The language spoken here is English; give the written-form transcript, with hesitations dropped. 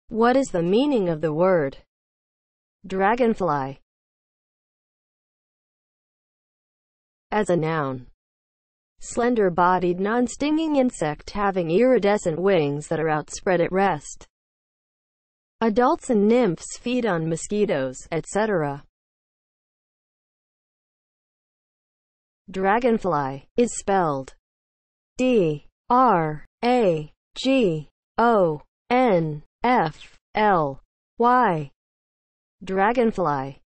What is the meaning of the word dragonfly as a noun? Slender-bodied, non-stinging insect having iridescent wings that are outspread at rest. Adults and nymphs feed on mosquitoes, etc. Dragonfly is spelled D-R-A-G-O-N-F-L-Y. Dragonfly